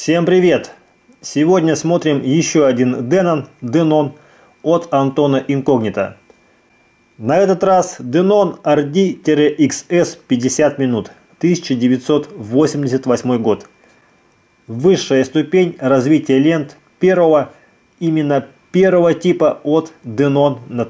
Всем привет! Сегодня смотрим еще один Denon от Антона Инкогнито. На этот раз Denon RD-XS 50 минут, 1988 год. Высшая ступень развития лент именно первого типа от Denon на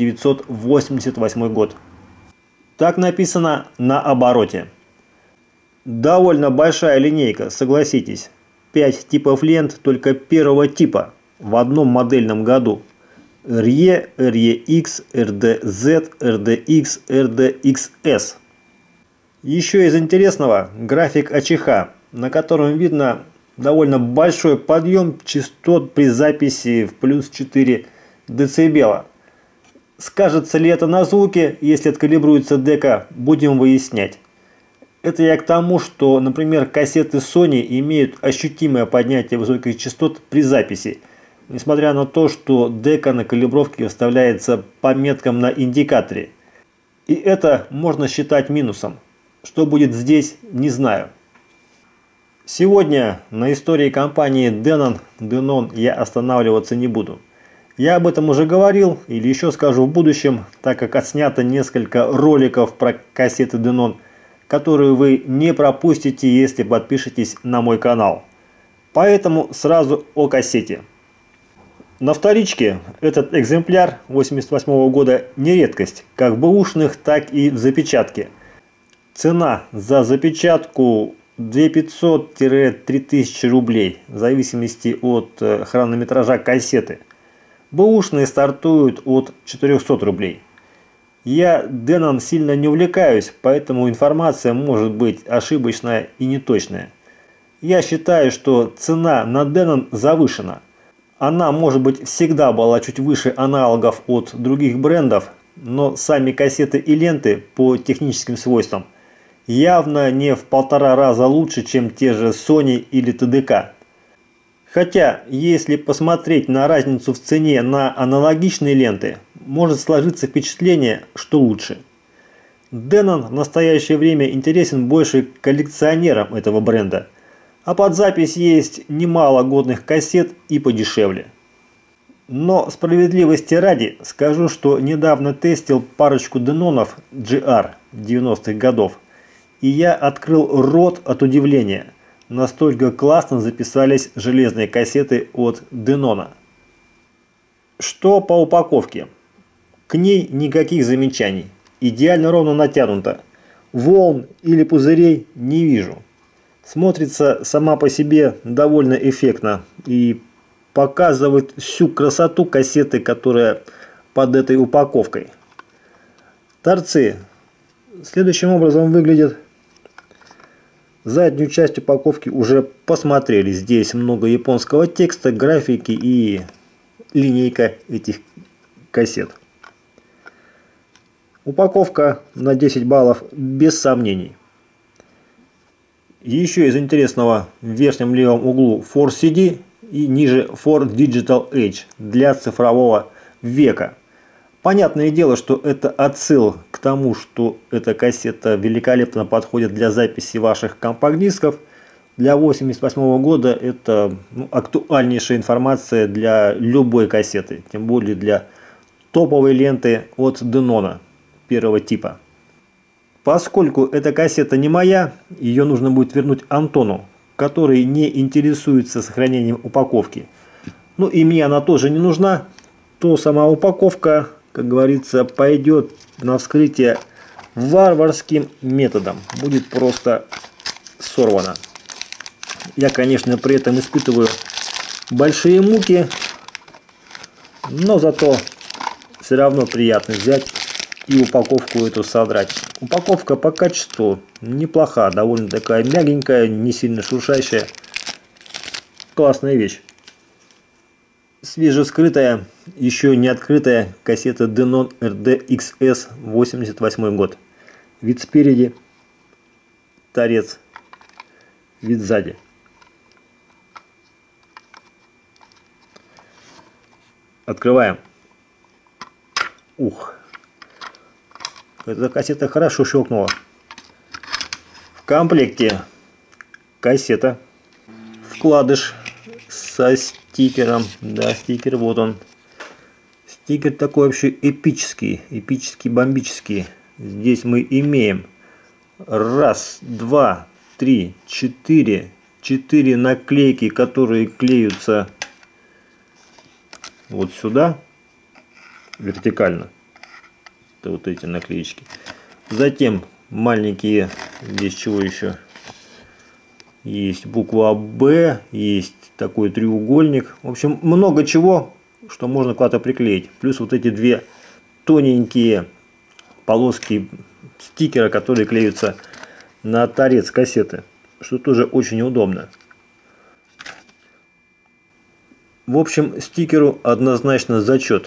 1988 год. Так написано на обороте. Довольно большая линейка, согласитесь. 5 типов лент только первого типа в одном модельном году. RE, REX, RDZ, RDX, RDXS. Еще из интересного график АЧХ, на котором видно довольно большой подъем частот при записи в плюс 4 дБ. Скажется ли это на звуке, если откалибруется дека, будем выяснять. Это я к тому, что, например, кассеты Sony имеют ощутимое поднятие высоких частот при записи, несмотря на то, что дека на калибровке вставляется по меткам на индикаторе. И это можно считать минусом. Что будет здесь, не знаю. Сегодня на истории компании Denon я останавливаться не буду. Я об этом уже говорил или еще скажу в будущем, так как отснято несколько роликов про кассеты Denon, которые вы не пропустите, если подпишетесь на мой канал. Поэтому сразу о кассете. На вторичке этот экземпляр 1988 года не редкость, как в бэушных, так и в запечатке. Цена за запечатку 2500-3000 рублей, в зависимости от хронометража кассеты. Бэушные стартуют от 400 рублей. Я Denon сильно не увлекаюсь, поэтому информация может быть ошибочная и неточная. Я считаю, что цена на Denon завышена. Она, может быть, всегда была чуть выше аналогов от других брендов, но сами кассеты и ленты по техническим свойствам явно не в 1,5 раза лучше, чем те же Sony или TDK. Хотя, если посмотреть на разницу в цене на аналогичные ленты, может сложиться впечатление, что лучше. Denon в настоящее время интересен больше коллекционерам этого бренда, а под запись есть немало годных кассет и подешевле. Но справедливости ради скажу, что недавно тестил парочку Denon'ов GR 90-х годов, и я открыл рот от удивления. Настолько классно записались железные кассеты от Denon. Что по упаковке? К ней никаких замечаний. Идеально ровно натянута. Волн или пузырей не вижу. Смотрится сама по себе довольно эффектно и показывает всю красоту кассеты, которая под этой упаковкой. Торцы следующим образом выглядят. Заднюю часть упаковки уже посмотрели. Здесь много японского текста, графики и линейка этих кассет. Упаковка на 10 баллов без сомнений. Еще из интересного в верхнем левом углу Force CD и ниже For Digital Age для цифрового века. Понятное дело, что это отсыл к тому, что эта кассета великолепно подходит для записи ваших компакт-дисков. Для 1988 года это актуальнейшая информация для любой кассеты, тем более для топовой ленты от Denon первого типа. Поскольку эта кассета не моя, ее нужно будет вернуть Антону, который не интересуется сохранением упаковки. Ну и мне она тоже не нужна, то сама упаковка, как говорится, пойдет на вскрытие варварским методом. Будет просто сорвана. Я, конечно, при этом испытываю большие муки, но зато все равно приятно взять и упаковку эту содрать. Упаковка по качеству неплоха, довольно такая мягенькая, не сильно шуршащая. Классная вещь. Свежескрытая, еще не открытая кассета Denon RD-XS 88 год. Вид спереди, торец, вид сзади. Открываем. Ух. Эта кассета хорошо щелкнула. В комплекте кассета. В вкладыш со стикером. Да, стикер вот он. Стикер такой вообще эпический, бомбический. Здесь мы имеем раз, два, три, четыре наклейки, которые клеются вот сюда, вертикально. Это вот эти наклеечки. Затем маленькие, здесь чего еще? Есть буква Б, есть такой треугольник. В общем, много чего, что можно куда-то приклеить. Плюс вот эти две тоненькие полоски стикера, которые клеются на торец кассеты, что тоже очень удобно. В общем, стикеру однозначно зачет.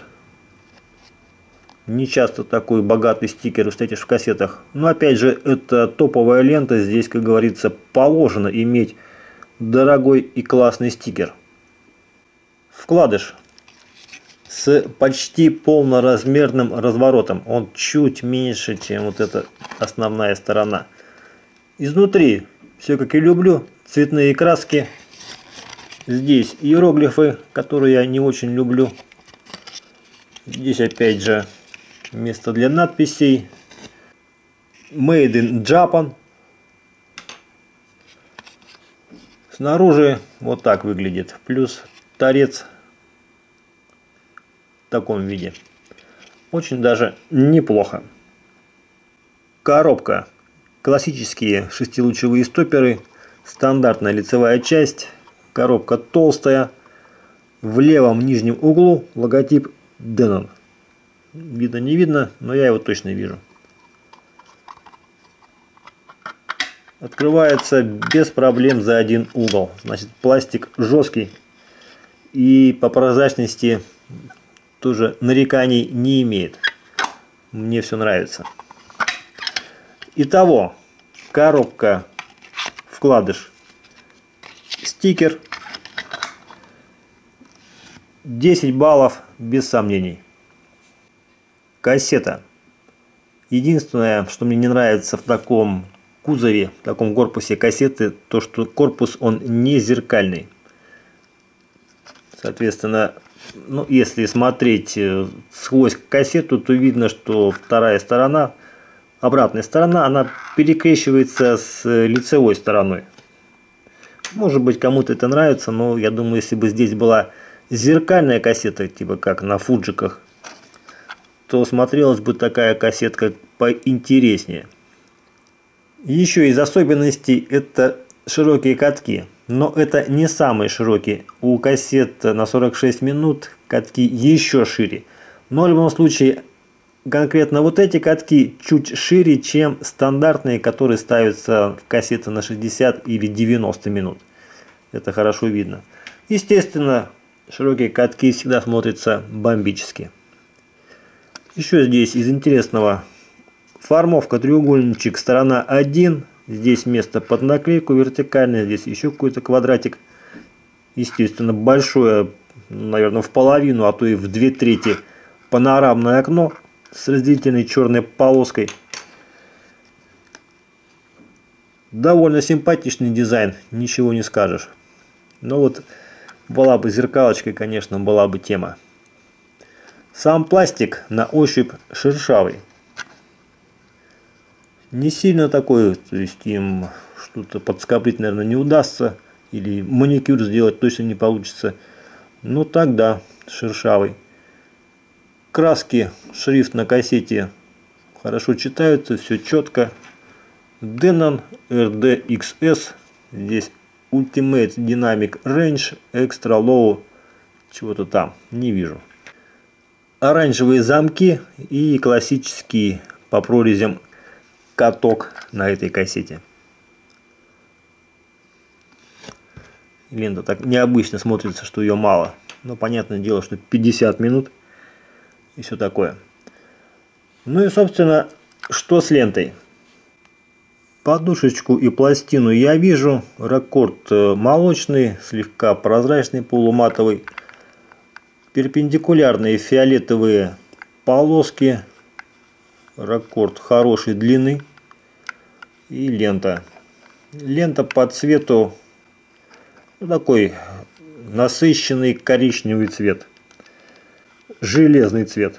Не часто такой богатый стикер встретишь в кассетах. Но опять же, это топовая лента. Здесь, как говорится, положено иметь дорогой и классный стикер. Вкладыш с почти полноразмерным разворотом. Он чуть меньше, чем вот эта основная сторона. Изнутри все как и люблю. Цветные краски. Здесь иероглифы, которые я не очень люблю. Здесь опять же место для надписей. Made in Japan. Снаружи вот так выглядит. Плюс торец в таком виде. Очень даже неплохо. Коробка. Классические шестилучевые стопперы. Стандартная лицевая часть. Коробка толстая. В левом нижнем углу логотип Denon. Видно не видно, но я его точно вижу. Открывается без проблем за один угол. Значит, пластик жесткий. И по прозрачности тоже нареканий не имеет. Мне все нравится. Итого, коробка, вкладыш, стикер. 10 баллов без сомнений. Кассета. Единственное, что мне не нравится в таком кузове, в таком корпусе кассеты, то что корпус он не зеркальный. Соответственно, ну, если смотреть сквозь кассету, то видно, что вторая сторона, обратная сторона, она перекрещивается с лицевой стороной. Может быть, кому-то это нравится, но я думаю, если бы здесь была зеркальная кассета, типа как на фуджиках, то смотрелась бы такая кассетка поинтереснее. Еще из особенностей это широкие катки. Но это не самые широкие. У кассет на 46 минут катки еще шире. Но в любом случае, конкретно вот эти катки чуть шире, чем стандартные, которые ставятся в кассеты на 60 или 90 минут. Это хорошо видно. Естественно, широкие катки всегда смотрятся бомбически. Еще здесь из интересного формовка треугольничек, сторона 1. Здесь место под наклейку вертикальное, здесь еще какой-то квадратик. Естественно, большое, наверное, в половину, а то и в 2/3 панорамное окно с разделительной черной полоской. Довольно симпатичный дизайн, ничего не скажешь. Но вот была бы зеркалочка, конечно, была бы тема. Сам пластик на ощупь шершавый. Не сильно такой, то есть им что-то подскоблить, наверное, не удастся. Или маникюр сделать точно не получится. Но тогда шершавый. Краски, шрифт на кассете хорошо читаются, все четко. Denon RDXS. Здесь Ultimate Dynamic Range, Extra Low, чего-то там, не вижу. Оранжевые замки и классический по прорезям каток на этой кассете. Лента так необычно смотрится, что ее мало. Но понятное дело, что 50 минут и все такое. Ну и собственно, что с лентой? Подушечку и пластину я вижу. Рекорд молочный, слегка прозрачный, полуматовый. Перпендикулярные фиолетовые полоски. Рекорд хорошей длины. И лента. Лента по цвету Такой насыщенный коричневый цвет. Железный цвет.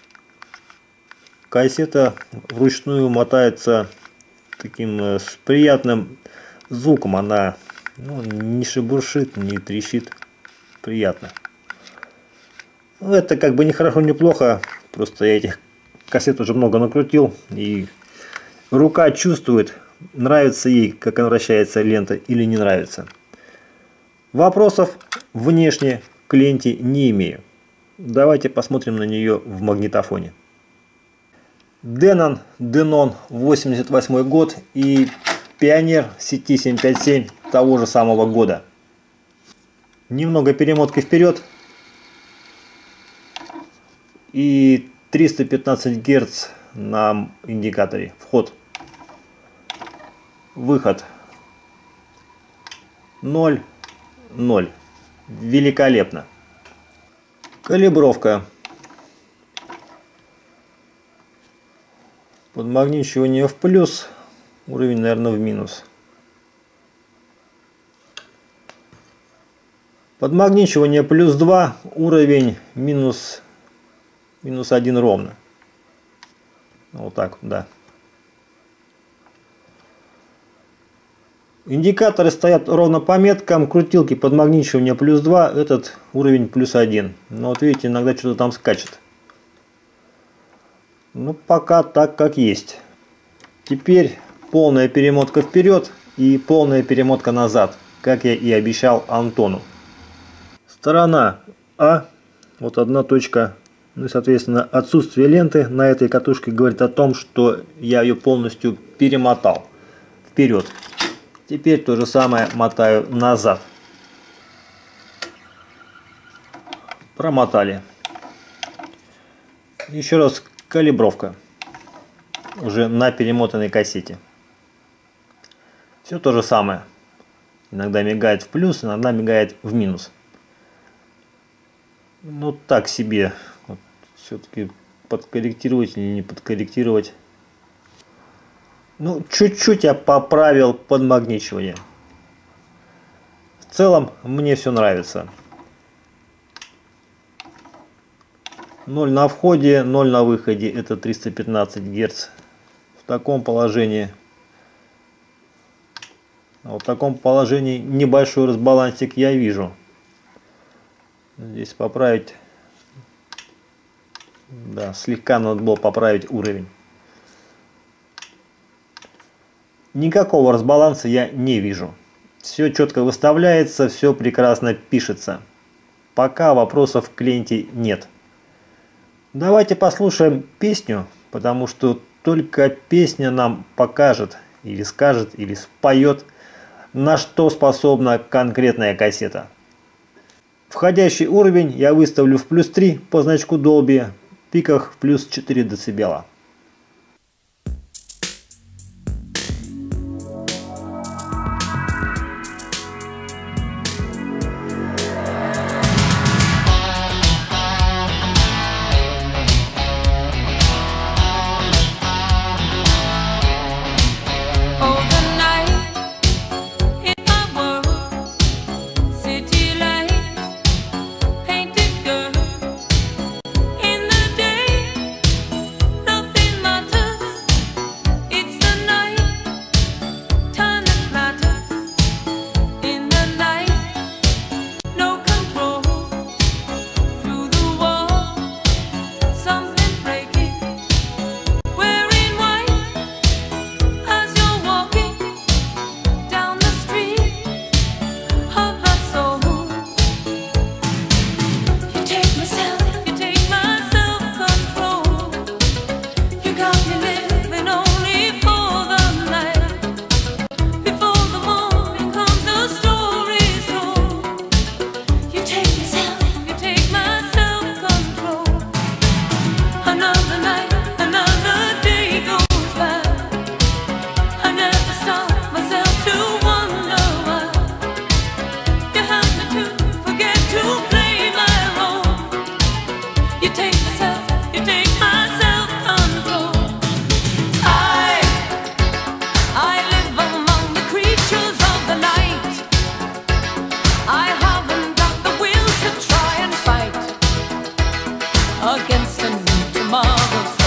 Кассета вручную мотается таким с приятным звуком. Она не шебуршит, не трещит. Приятно. Это как бы не хорошо, не плохо. Просто я этих кассет уже много накрутил. И рука чувствует, нравится ей, как она вращается лента, или не нравится. Вопросов внешне к ленте не имею. Давайте посмотрим на нее в магнитофоне. Denon 88 год и Pioneer CT757 того же самого года. Немного перемотки вперед. И 315 Гц на индикаторе. Вход. Выход. 0, 0. Великолепно. Калибровка. Подмагничивание в плюс. Уровень, наверное, в минус. Подмагничивание плюс 2. Уровень минус 1 ровно. Вот так вот, да. Индикаторы стоят ровно по меткам. Крутилки подмагничивания плюс 2. Этот уровень плюс 1. Но вот видите, иногда что-то там скачет. Ну, пока так, как есть. Теперь полная перемотка вперед и полная перемотка назад, как я и обещал Антону. Сторона А. Вот одна точка. Ну и, соответственно, отсутствие ленты на этой катушке говорит о том, что я ее полностью перемотал вперед. Теперь то же самое мотаю назад. Промотали. Еще раз калибровка. Уже на перемотанной кассете. Все то же самое. Иногда мигает в плюс, иногда мигает в минус. Ну так себе. Вот, все-таки подкорректировать или не подкорректировать. Ну, чуть-чуть я поправил подмагничивание. В целом, мне все нравится. 0 на входе, 0 на выходе. Это 315 Гц. В таком положении. В таком положении небольшой разбалансик я вижу. Здесь поправить. Да, слегка надо было поправить уровень. Никакого разбаланса я не вижу. Все четко выставляется, все прекрасно пишется. Пока вопросов к ленте нет. Давайте послушаем песню, потому что только песня нам покажет, или скажет, или споет, на что способна конкретная кассета. Входящий уровень я выставлю в плюс 3 по значку Dolby, в пиках в плюс 4 дБ. Nothing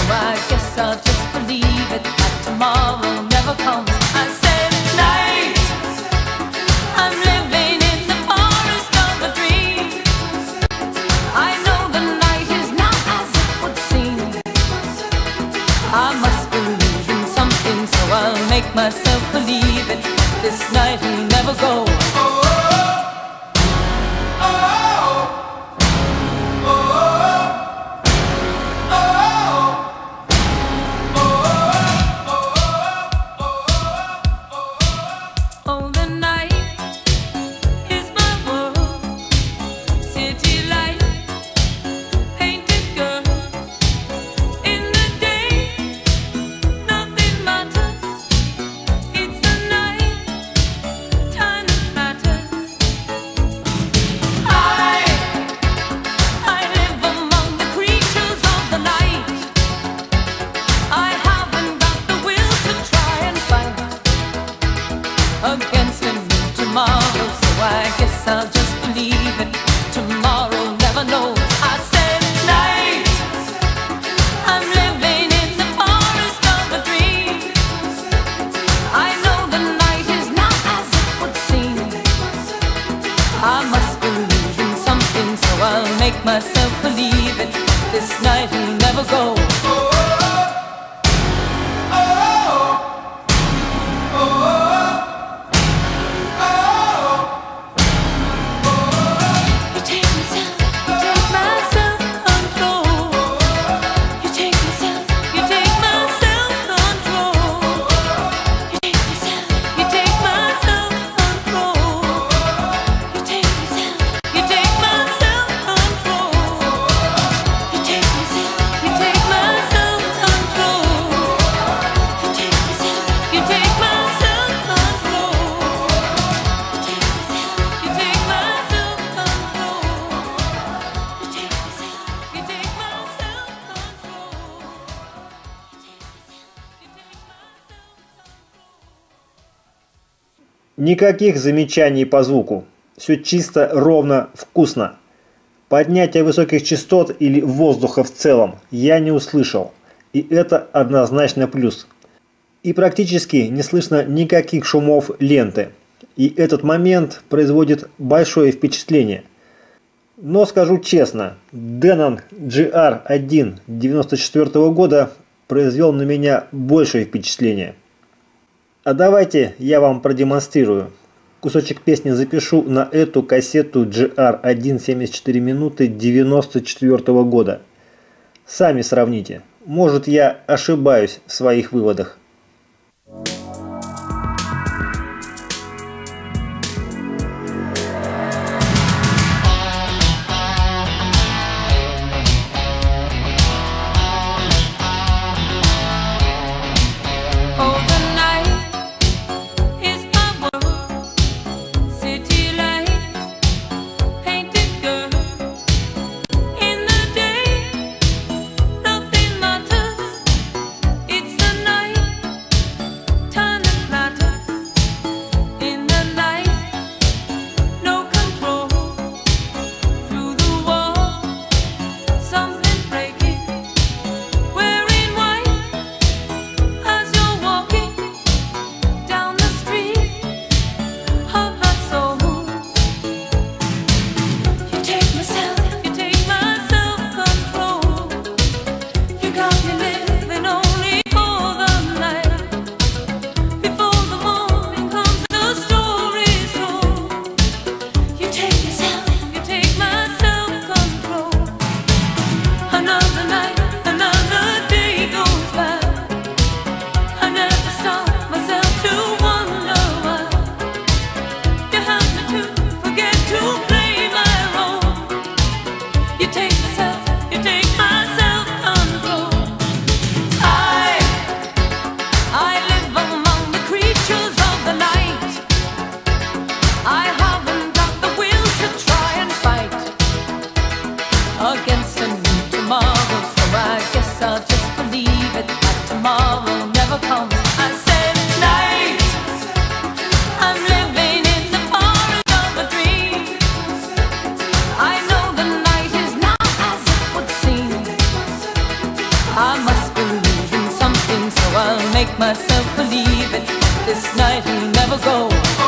I guess I'll just believe it, that tomorrow never comes. I said night, I'm living in the forest of a dream. I know the night is not as it would seem. I must believe in something, so I'll make myself believe it. This night will never go. Against a new tomorrow, so I guess I'll just believe it. Tomorrow never knows. I said night, I'm living in the forest of a dream. I know the night is not as it would seem. I must believe in something, so I'll make myself believe it. This night will never go. Никаких замечаний по звуку. Все чисто, ровно, вкусно. Поднятия высоких частот или воздуха в целом я не услышал. И это однозначно плюс. И практически не слышно никаких шумов ленты. И этот момент производит большое впечатление. Но скажу честно, Denon GR1 1994 года произвел на меня большее впечатление. А давайте я вам продемонстрирую. Кусочек песни запишу на эту кассету GR1 74 минуты 1994 года. Сами сравните. Может, я ошибаюсь в своих выводах. I must believe. make myself believe it. This night will never go.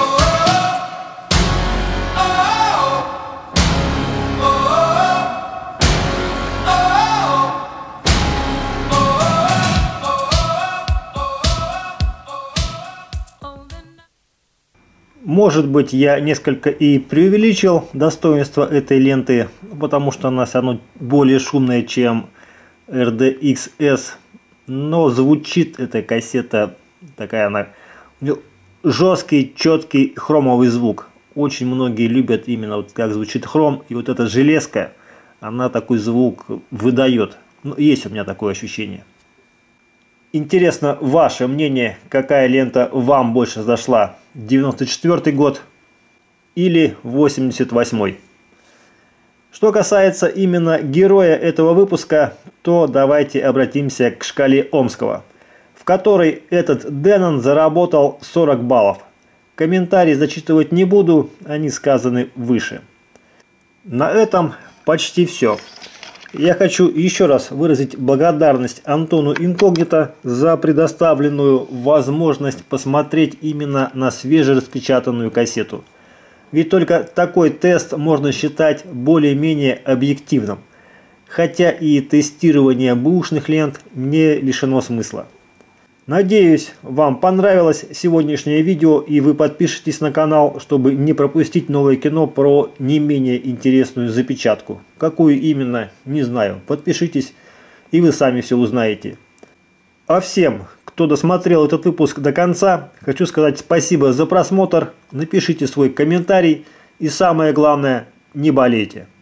Может быть, я несколько и преувеличил достоинство этой ленты, потому что она все равно более шумная, чем RDXS, но звучит эта кассета такая, она у нее жесткий, четкий хромовый звук. Очень многие любят именно вот как звучит хром, и вот эта железка, она такой звук выдает. Ну, есть у меня такое ощущение. Интересно ваше мнение, какая лента вам больше зашла, 94 год или 88-й? Что касается именно героя этого выпуска, то давайте обратимся к шкале Омского, в которой этот Дэнон заработал 40 баллов. Комментарии зачитывать не буду, они сказаны выше. На этом почти все. Я хочу еще раз выразить благодарность Антону Инкогнито за предоставленную возможность посмотреть именно на свежераспечатанную кассету. Ведь только такой тест можно считать более-менее объективным. Хотя и тестирование бэушных лент не лишено смысла. Надеюсь, вам понравилось сегодняшнее видео и вы подпишитесь на канал, чтобы не пропустить новое кино про не менее интересную запечатку. Какую именно, не знаю. Подпишитесь и вы сами все узнаете. А всем, кто досмотрел этот выпуск до конца, хочу сказать спасибо за просмотр. Напишите свой комментарий и самое главное, не болейте.